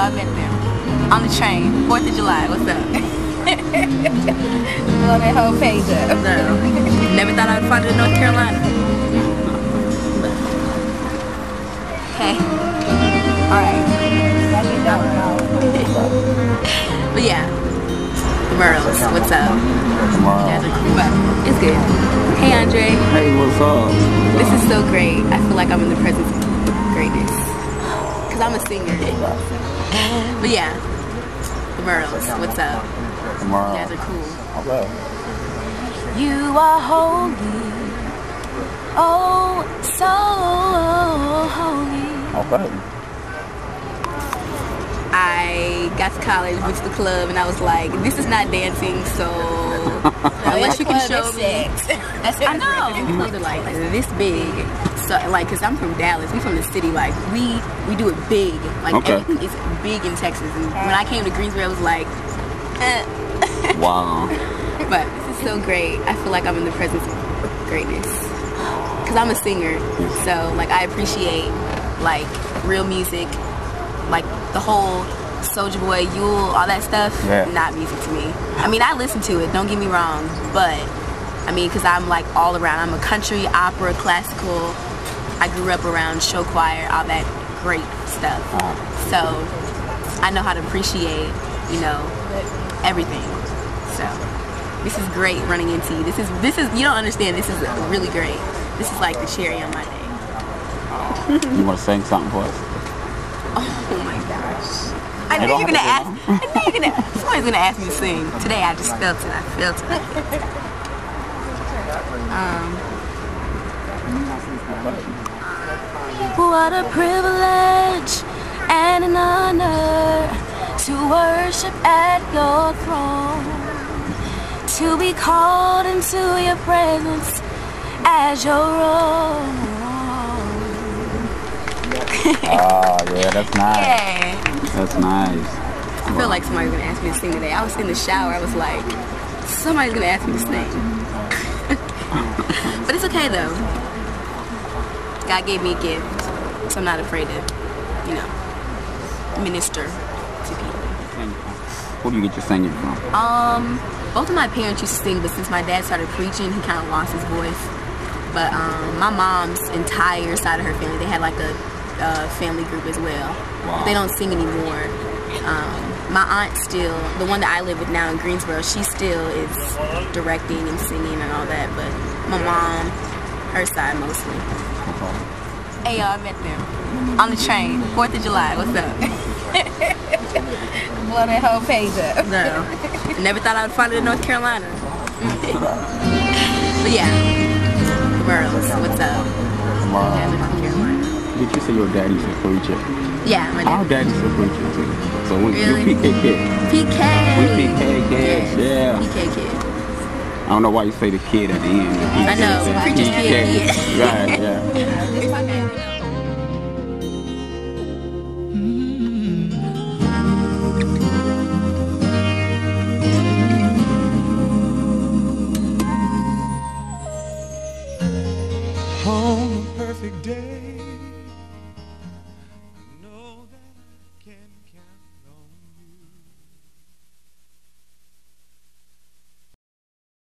I met them on the train, 4th of July. What's up? Blow that whole page up. No. Never thought I would find it in North Carolina. Okay. Alright. But yeah. Merles, what's up? You guys are cool. It's good. Hey Andre. Hey, what's up? This is so great. I feel like I'm in the presence of greatness. Cause I'm a singer. But yeah. Merles, what's up? You guys are cool. Okay. You are holy. Oh, so holy. Okay. I got to college, went to the club, and I was like, this is not dancing, so unless you can show me. I know. The clubs are like this big. So, like, cause I'm from Dallas, we from the city, like, we do it big. Like, everything is big in Texas. And when I came to Greensboro, I was like, Wow. But this is so great. I feel like I'm in the presence of greatness. Cause I'm a singer, so like I appreciate like real music, like the whole Soulja Boy, Yule, all that stuff. Yeah. Not music to me. I mean, I listen to it. Don't get me wrong, but I mean, cause I'm like all around. I'm a country, opera, classical. I grew up around show choir, all that great stuff. So I know how to appreciate, you know, everything. So this is great running into you. This is you don't understand. This is really great. This is like the cherry on my day. You want to sing something for us? Oh my gosh. I knew you're gonna ask. I knew you're gonna. Somebody's gonna ask me to sing. Today I just felt it. I felt it. What a privilege and an honor to worship at your throne, to be called into your presence as your own. Yeah, that's nice. Yeah. That's nice. I feel like somebody's gonna ask me to sing today. I was in the shower, I was like, somebody's gonna ask me to sing. But it's okay though. God gave me a gift, so I'm not afraid to, you know, minister to people. Where do you get your singing from? Both of my parents used to sing, but since my dad started preaching, he kind of lost his voice. But my mom's entire side of her family, they had like a family group as well. Wow. But they don't sing anymore. My aunt still, the one that I live with now in Greensboro, she still is directing and singing and all that. But my mom, her side mostly. Hey y'all, I met them on the train, 4th of July. What's up? Blow that whole page up. No. Never thought I would find it in North Carolina. But yeah. Merles, what's up? Wow. Yeah, North Carolina. Did you say your daddy's a preacher? Yeah, my Our dad. daddy's a preacher too. So we Really? you PK kid. PK. We PK kids, yeah. PK kid. I don't know why you say the kid at the end. I know, preacher's kid. Right, yeah. On a perfect day